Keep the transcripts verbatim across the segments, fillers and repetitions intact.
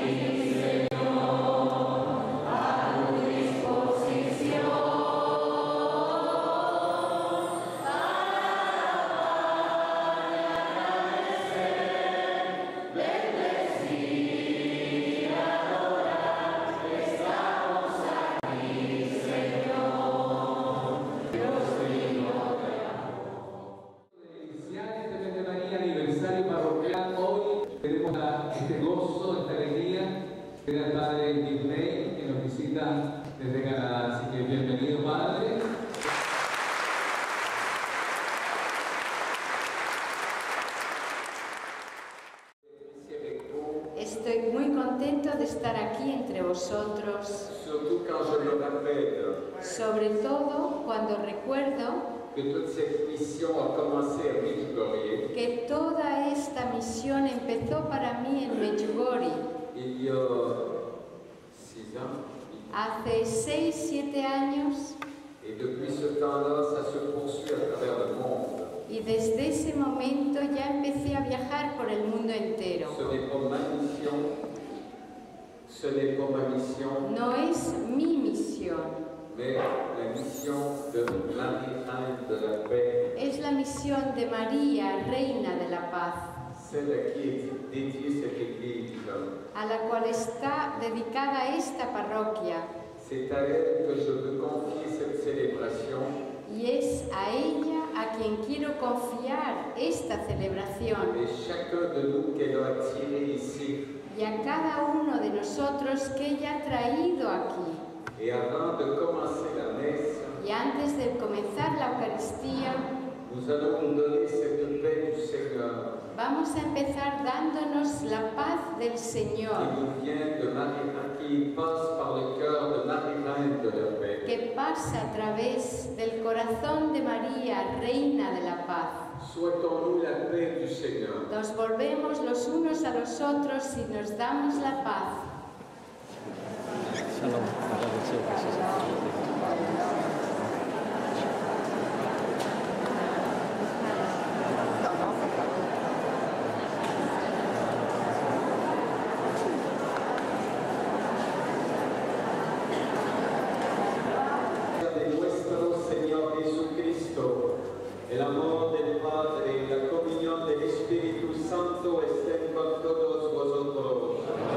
Era el padre Disney, que nos visita desde Canadá, así que bienvenido, padre. Estoy muy contento de estar aquí entre vosotros, sobre todo cuando recuerdo que toda esta misión empezó para mí en Medjugorje. Il y a six ans. Hace seis, siete años. Et depuis ce temps-là, ça se poursuit à travers le monde. Y desde ese momento ya empecé a viajar por el mundo entero. Ce n'est pas ma mission. Ce n'est pas ma mission. No es mi misión. Mais la mission de Marie, Reine de la Paix. Es la misión de María, Reina de la Paz. Celle à qui est dédiée cette église. A la cual está dedicada esta parroquia. C'est à elle que je veux confier cette célébration. Y es a ella a quien quiero confiar esta celebración. Et chacun de nous qu'elle a attiré ici. Y a cada uno de nosotros que ella ha traído aquí. Et avant de commencer la messe, y antes de comenzar la Eucaristía, nous allons nous donner cette paix du Seigneur. Vamos a empezar dándonos la paz del Señor. Qui nous vient de Marie, qui passe par le cœur de Marie, Reine de la Paix. Que pasa a través del corazón de María, Reina de la Paz. Souhaitons-nous la paix du Seigneur. Nos volvemos los unos a los otros y nos damos la paz. Shalom. El amor del Padre y la comunión del Espíritu Santo estén con todos vosotros.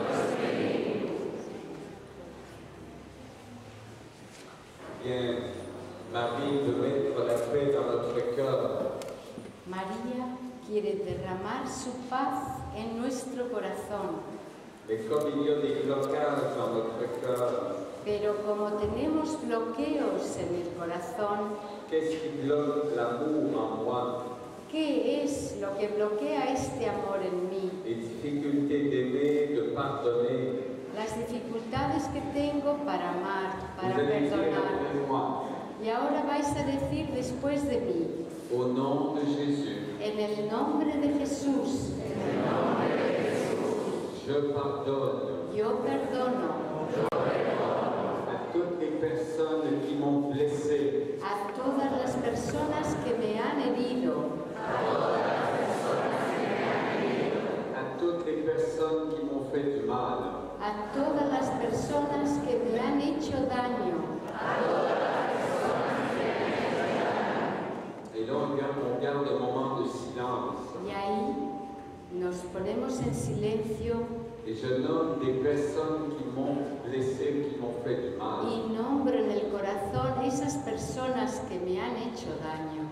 Bien, Marie veut mettre la paix dans notre cœur. María quiere derramar su paz en nuestro corazón. Mais comme il y a des blocages dans notre cœur, pero como tenemos bloqueos en el corazón, qu'est-ce qui bloque l'amour en moi? ¿Qué es lo que bloquea este amor en mí? Les difficultés d'aimer, de pardonner. Las dificultades que tengo para amar, para Vous allez dire perdonar. après moi. Y ahora vais a decir después de mí. Au nom de Jésus. En el nombre de Jesús. En el nombre de Jesús. Je pardonne. Yo perdono. A toutes les personnes qui m'ont blessé. A todas las personas que me han herido. A todas las personas que me han herido. A toutes les personnes qui m'ont fait du mal. A todas las personas que me han hecho daño. A todas las personas que me han hecho daño. Et là, on garde, on garde un moment de silence. Y ahí nos ponemos en silencio. Et je nomme des personnes qui m'ont blessé, qui m'ont fait du mal. Y nombro en el corazón esas personas que me han hecho daño.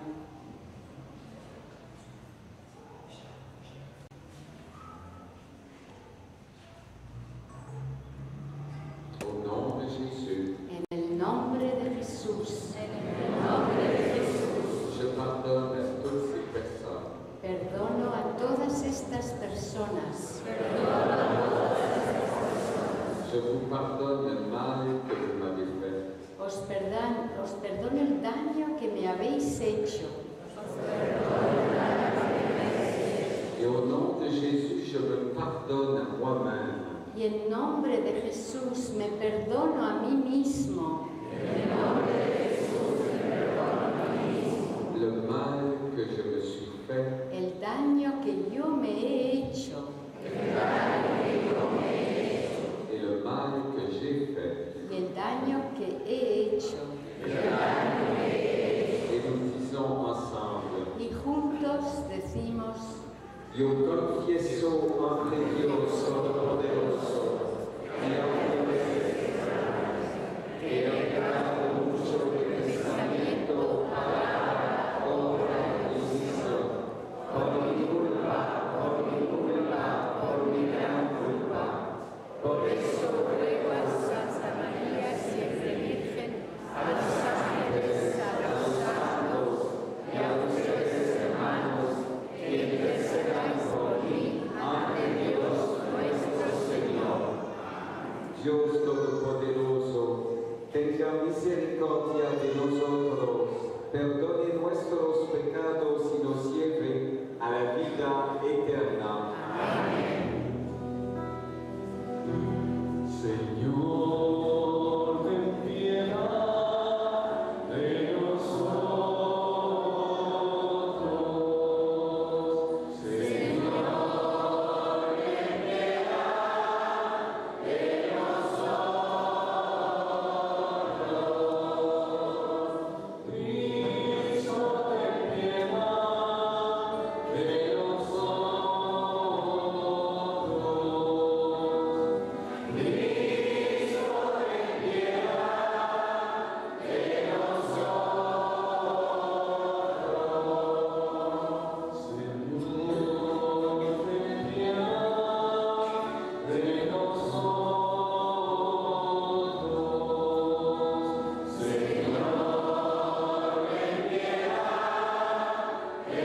Au nom de Jésus. En el nombre de Jesús. En el nombre de Jesús. Je pardonne a toutes ces personnes. Perdono a todas estas personas. Perdono a todas estas personas. Je vous pardonne le mal que vous m'avez fait. Os, perdan, os perdono el daño que me habéis hecho. Os perdono el daño que me habéis hecho. Et au nom de Jésus, je me pardonne à moi-même. Y en nombre de Jesús me perdono a mí mismo. En nombre de Jesús me perdono a mí mismo. Le mal que je me suis fait. El daño que yo me he hecho. El daño que yo me he hecho. Dios Todopoderoso, tenga misericordia de nosotros, perdone nuestros pecados y nos lleve a la vida eterna. Amén. Señor, ten piedad de nosotros. Señor, ten piedad de nosotros. Cristo, ten piedad de nosotros. Cristo, ten piedad de nosotros. Señor, ten piedad de nosotros. Señor, ten piedad de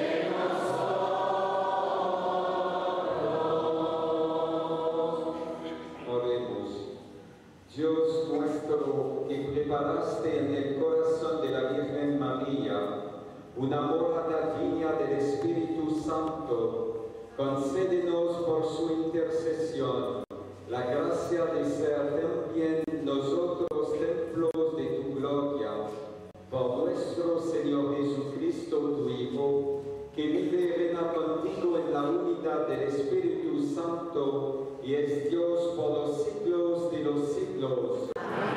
nosotros. Oremos. Dios nuestro, que preparaste en el corazón de la Virgen María una morada digna del Espíritu Santo, concédenos por su intercesión la gracia de ser también nosotros templos de tu gloria. Por nuestro Señor Jesucristo, tu Hijo, que vive y reina contigo en la unidad del Espíritu Santo y es Dios por los siglos de los siglos.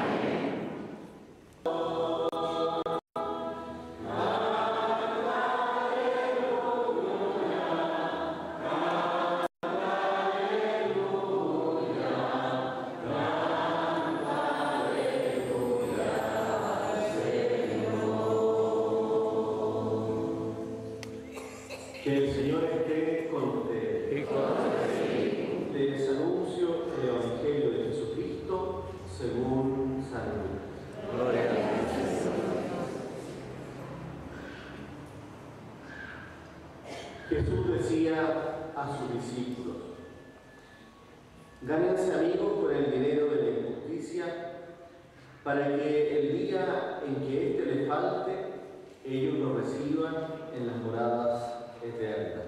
Que el Señor esté con ustedes. Les anuncio el Evangelio de Jesucristo según San Lucas. Gloria a Dios. Jesús decía a sus discípulos: gánense amigos con el dinero de la injusticia, para que el día en que éste les falte, ellos lo reciban en las moradas eternas.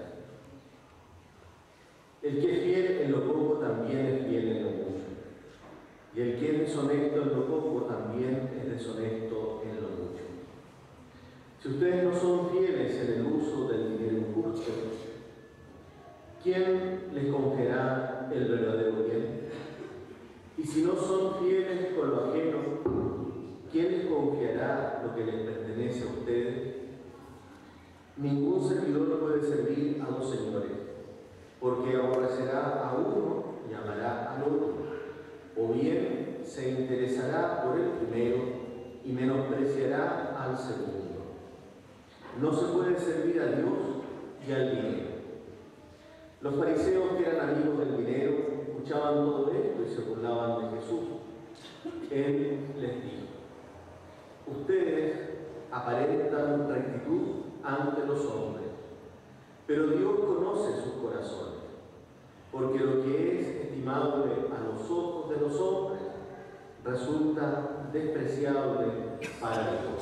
El que es fiel en lo poco también es fiel en lo mucho, y el que es deshonesto en lo poco también es deshonesto en lo mucho. Si ustedes no son fieles en el uso del dinero injusto, ¿quién les confiará el verdadero bien? Y si no son fieles con lo ajeno, ¿quién les confiará lo que les pertenece a ustedes? Ningún servidor puede servir a dos señores, porque aborrecerá a uno y amará al otro, o bien se interesará por el primero y menospreciará al segundo. No se puede servir a Dios y al dinero. Los fariseos, que eran amigos del dinero, escuchaban todo esto y se burlaban de Jesús. Él les dijo: ustedes aparentan rectitud ante los hombres, pero Dios conoce sus corazones, porque lo que es estimable a los ojos de los hombres resulta despreciable para Dios.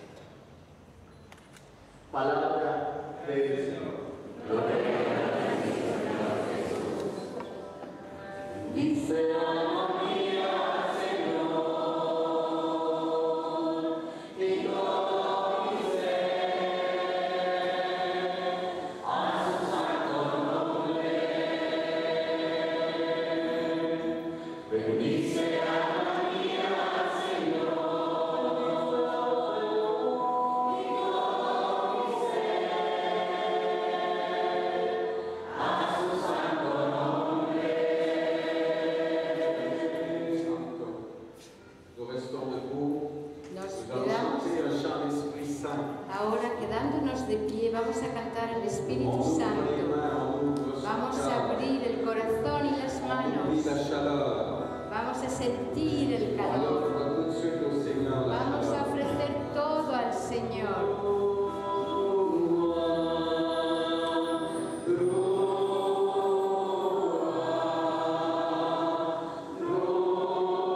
Palabra del Señor. Gloria a Dios. Dice alma mía, Señor, y todo mi ser a su santo nombre. Bendice alma mía, Señor, y todo mi ser a su santo nombre. Nous restons debout. Nos Nous allons quedamos chanter un chant d'Esprit Saint. ahora, quedándonos de pie, vamos a cantar al Espíritu On ouvre les Santo. mains, on ouvre son Vamos a cœur. abrir el corazón y las On manos. oublie la chaleur. Vamos a sentir el On calor. offre tout de suite au Seigneur la Vamos a chaleur. ofrecer todo al Señor. Gloire, gloire,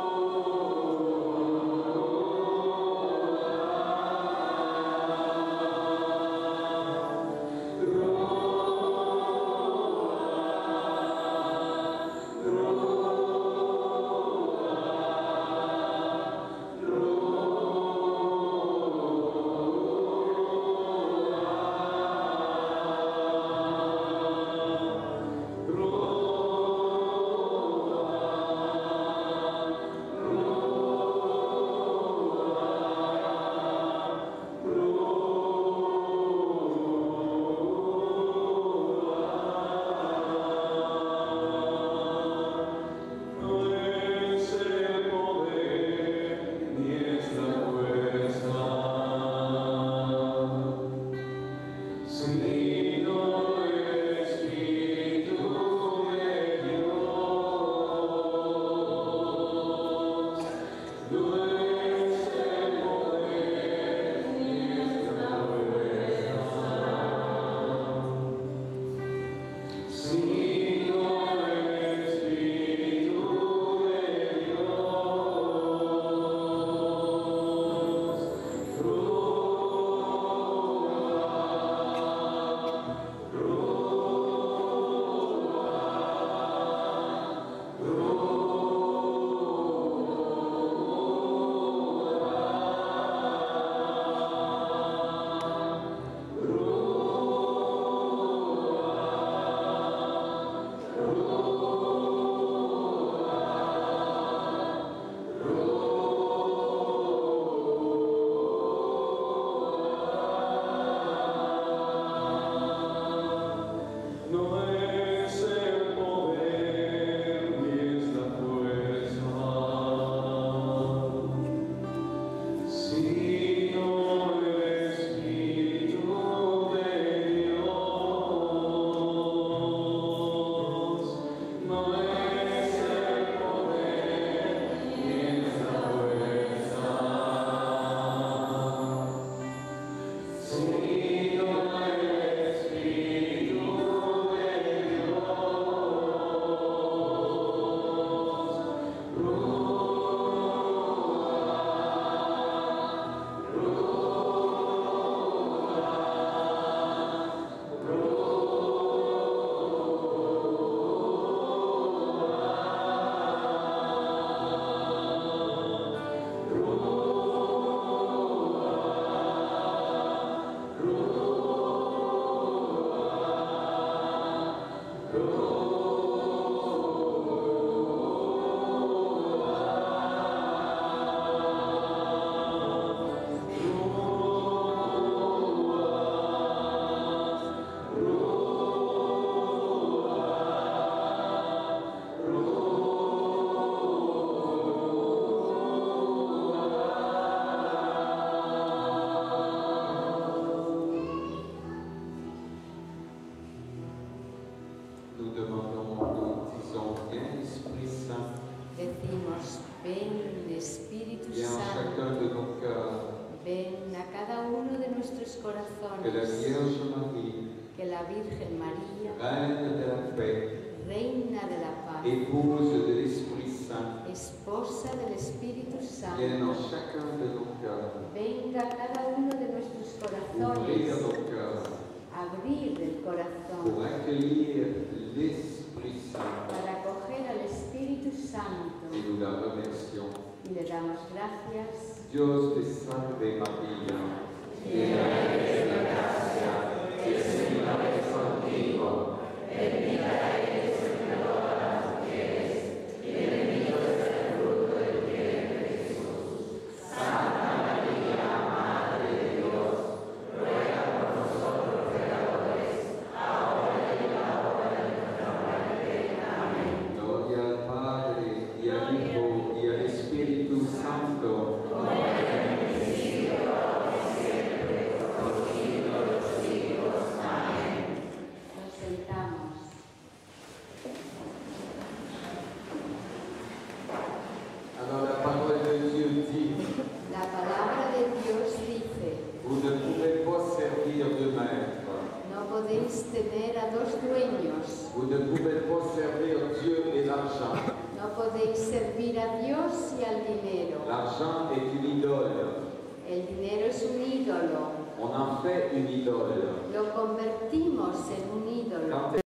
épouse de l'Esprit Saint, esposa del Espíritu vienne en Santo, chacun de nos cœurs, venga a cada uno de nuestros ouvrir corazones, nos cœurs abrir el pour corazón accueillir l'Esprit Saint. para acoger al Espíritu Santo Et nous la remercions. y le damos gracias. Dios te salve María, llena eres de gracia, el Señor es contigo, bendita eres entre todas las mujeres, y bendito es el fruto de tu vientre Jesús. Santa María, Madre de Dios, ruega por nosotros pecadores, ahora y en la hora de nuestra muerte. Amén. Gloria al Padre, y al Hijo, y al Espíritu Santo. Nos sentamos. Alors la parole de Dieu dit, La palabra de Dios dice, vous ne pouvez pas servir deux maîtres. no podéis tener a dos dueños, Vous ne pouvez pas servir Dieu et l'argent. no podéis servir a Dios y al dinero. L'argent est une idole. El dinero es un ídolo, On en fait une idole.